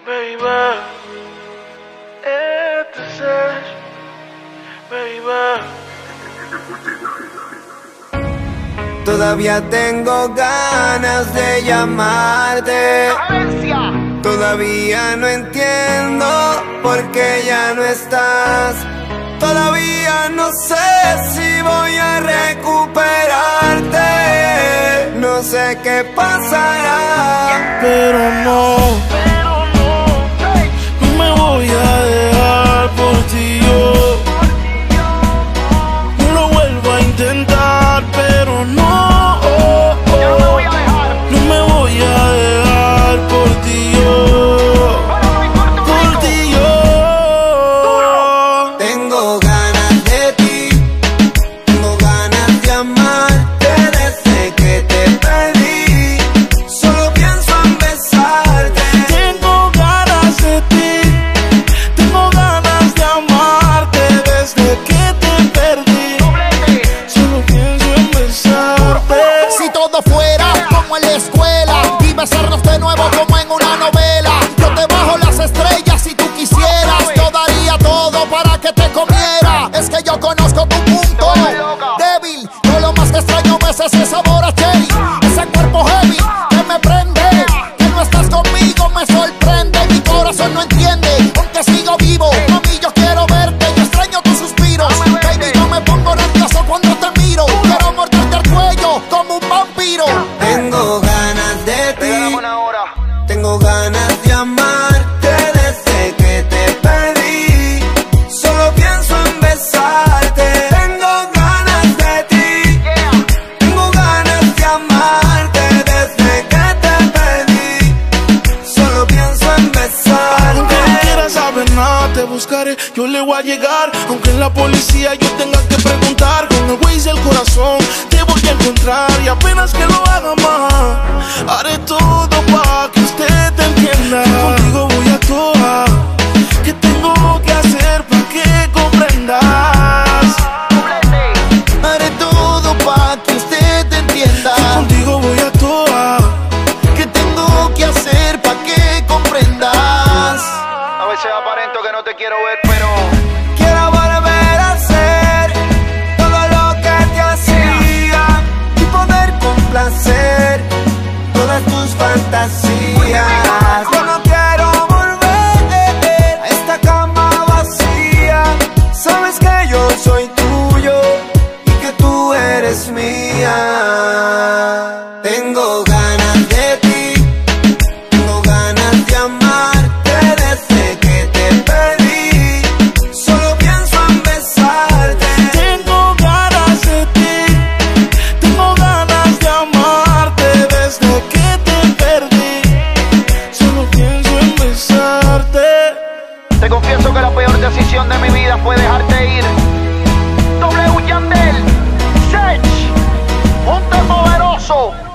Baby, este es, baby. Todavía tengo ganas de llamarte. Todavía no entiendo por qué ya no estás. Todavía no sé si voy a recuperarte. No sé qué pasará, Pero no me voy a dejar por ti yo. No lo vuelvo a intentar, pero no me voy a dejar por ti yo. Por ti yo. tengo ganas de ti. Tengo ganas de amarte desde que te perdí. Solo pienso en besarte. Tengo ganas de ti. Tengo ganas de amarte desde que te perdí. Solo pienso en besarte. Si todo fuera como en la escuela y besarnos de nuevo como en una novela, yo te bajo las estrellas si tú quisieras. Yo daría todo para que te comiera. Es que yo conozco tu punto débil. Yo lo más que extraño es ese sabor a cherry, ese cuerpo heavy que me prende. Que no estás conmigo me sorprende. Mi corazón no entiende, aunque sigo vivo. Mami, yo quiero verte, yo extraño tus suspiros. Baby, yo me pongo nervioso cuando te miro. Quiero morderte el cuello como un vampiro. Tengo ganas de ti. Tengo ganas de amarte desde que te perdí. Solo pienso en besarte. Tengo ganas de ti. Tengo ganas de amarte desde que te perdí. Solo pienso en besarte. Aunque no quieras saber nada, te buscaré, yo le voy a llegar. Aunque en la policía yo tenga que preguntar, con el Waze del corazón te voy a encontrar. Y apenas que lo haga más, haré todo para que usted te entienda. Contigo voy a toa. ¿Qué tengo que hacer para que comprendas? Haré todo para que usted te entienda. Contigo voy a toa. ¿Qué tengo que hacer para que comprendas? A veces aparento que no te quiero ver, pero Quiero volver a hacer todo lo que te hacía y poder complacer todas tus fantasías. Yo no quiero volver a esta cama vacía. Sabes que yo soy tuyo y que tú eres mía. Tengo ganas de ti. Tengo ganas de amarte desde que te perdí. Solo pienso en besarte. Tengo ganas de ti. Tengo ganas de amarte desde que te perdí. Solo pienso en besarte. te confieso que la peor decisión de mi vida fue dejarte ir. W Yandel, Sech, Monte Poderoso.